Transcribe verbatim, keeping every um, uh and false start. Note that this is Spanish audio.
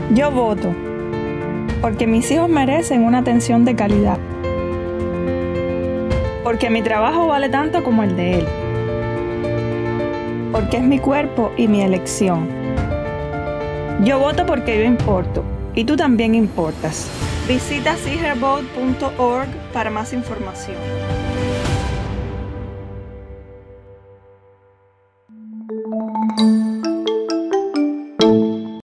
Yo voto porque mis hijos merecen una atención de calidad, porque mi trabajo vale tanto como el de él, porque es mi cuerpo y mi elección. Yo voto porque yo importo y tú también importas. Visita see her vote punto org para más información.